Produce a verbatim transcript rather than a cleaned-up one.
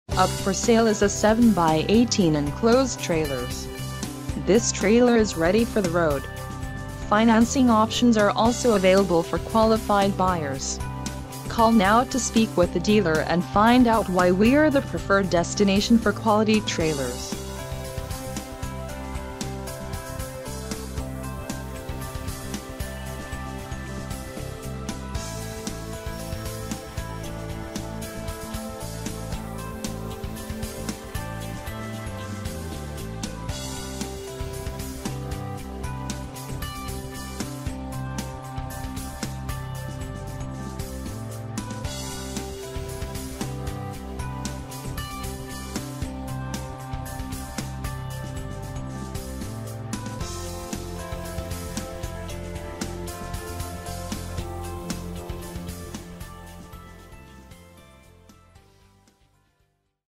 Up for sale is a seven by eighteen enclosed trailers. This trailer is ready for the road. Financing options are also available for qualified buyers. Call now to speak with the dealer and find out why we are the preferred destination for quality trailers.